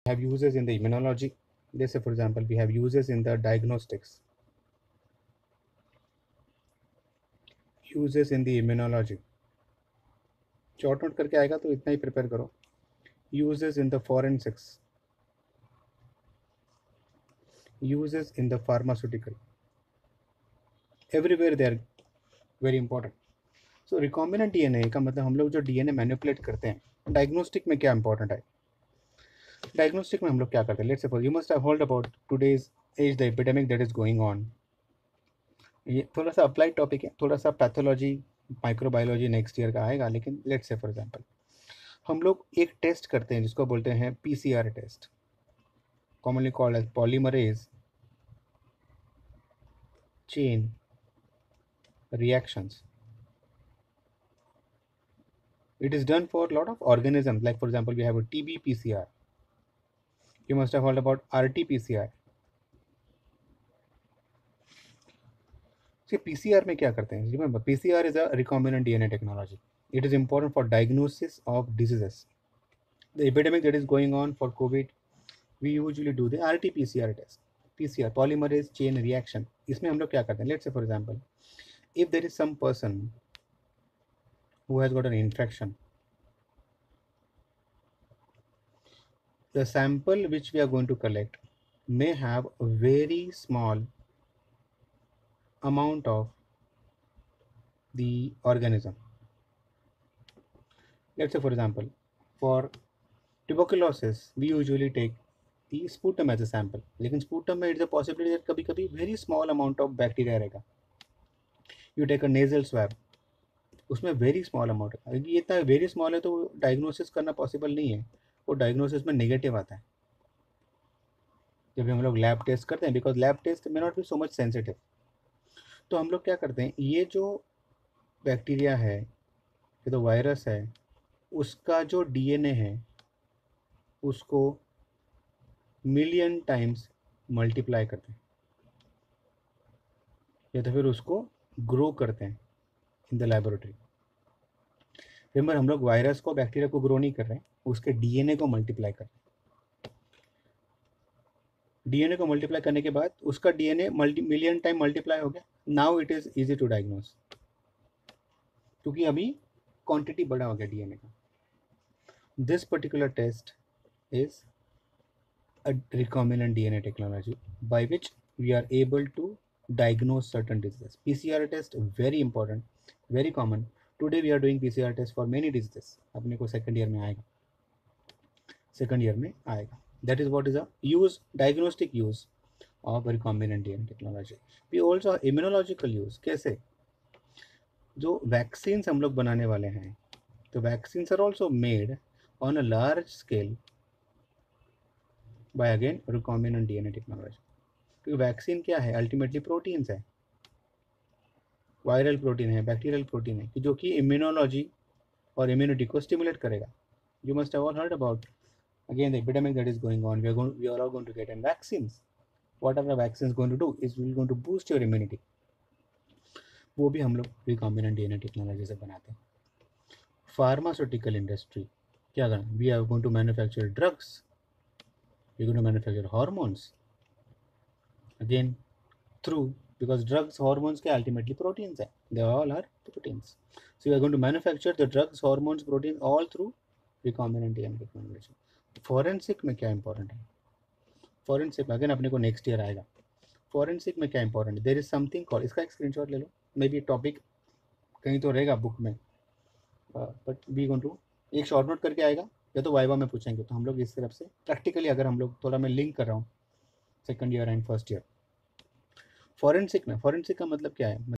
have uses in the immunology. Let's say for example we have uses in the diagnostics, uses in the immunology. Short note करके आएगा तो इतना ही prepare करो. Uses in the forensics, uses in the pharmaceutical, everywhere they are very important. So recombinant DNA का मतलब हम लोग जो DNA मैनिपुलेट करते हैं. डायग्नोस्टिक में क्या इंपॉर्टेंट है? डायग्नोस्टिक में हम लोग क्या करते हैं? Let's suppose you must have heard about today's age the epidemic that is going on. ये थोड़ा सा अप्लाइड टॉपिक है, थोड़ा सा पैथोलॉजी माइक्रोबायोलॉजी नेक्स्ट ईयर का आएगा, लेकिन लेट्स से फॉर एग्जांपल हम लोग एक टेस्ट करते हैं जिसको बोलते हैं PCR test, commonly called as polymerase chain reactions. It is done for a lot of organisms, like for example we have a TB PCR. You must have heard about RT-PCR. See, PCR में क्या करते हैं? Remember, PCR is a recombinant DNA technology. It is important for diagnosis of diseases. The epidemic that is going on for COVID, we usually do the RT-PCR test. PCR, polymerase chain reaction. इसमें हम लोग क्या करते हैं? Let's say for example, if there is some person who has got an infection, the sample which we are going to collect may have a very small amount of the organism. Let's say for example, for tuberculosis we usually take the sputum as a sample, लेकिन sputum में it's a possibility that कभी कभी very small amount of bacteria रहेगा. You take a nasal swab, उसमें very small amount है. ये इतना very small है तो डायग्नोसिस करना पॉसिबल नहीं है. वो डायग्नोसिस में नेगेटिव आता है जब हम लोग लैब टेस्ट करते हैं, because lab test may not be so much sensitive. तो हम लोग क्या करते हैं, ये जो बैक्टीरिया है, ये तो वायरस है, उसका जो DNA है उसको मिलियन टाइम्स मल्टीप्लाई करते हैं या तो फिर उसको ग्रो करते हैं इन द लैबोरेटरी. रिमेंबर, हम लोग वायरस को बैक्टीरिया को ग्रो नहीं कर रहे हैं, उसके DNA को मल्टीप्लाई कर रहे हैं. DNA को मल्टीप्लाई करने के बाद उसका DNA मिलियन टाइम मल्टीप्लाई हो गया. Now it is easy to diagnose, क्योंकि अभी क्वांटिटी बड़ा हो गया DNA का. This particular test is a recombinant DNA technology by which we are able to diagnose certain diseases. PCR test very important, very common. Today we are doing PCR test for many diseases. अपने को second year में आएगा, second year में आएगा. That is what is a use, diagnostic use of recombinant DNA technology. We also have immunological use. कैसे? जो vaccines हम लोग बनाने वाले हैं, तो vaccines are also made on a large scale by again recombinant DNA technology. क्योंकि vaccine क्या है? अल्टीमेटली प्रोटीन्स है, वायरल प्रोटीन है, बैक्टीरियल प्रोटीन है, कि जो कि इम्यूनोलॉजी और इम्यूनिटी को स्टिमुलेट करेगा. You must have all heard about again the epidemic that is going on. We are all going to get in vaccines. What are the vaccines going to do? Is going to boost your immunity. वो भी हम लोग recombinant DNA technology से बनाते हैं. Pharmaceutical industry क्या करना? We are going to manufacture drugs, we're going to manufacture hormones again through, because drugs hormones के ultimately proteins है, they all are proteins. So we are going to manufacture the drugs hormones proteins all through recombinant DNA technology. Forensic में क्या important है? Forensic again अपने को next year आएगा. Forensic में क्या important है? There is something called, इसका एक screenshot ले लो, मे बी टॉपिक कहीं तो रहेगा बुक में, बट वी गोइंग टू एक शॉर्ट नोट करके आएगा या तो वाइवा में पूछेंगे. तो हम लोग इस तरफ से प्रैक्टिकली अगर हम लोग थोड़ा, मैं लिंक कर रहा हूँ second year and first year. Forensic में, फॉरेंसिक का मतलब क्या है?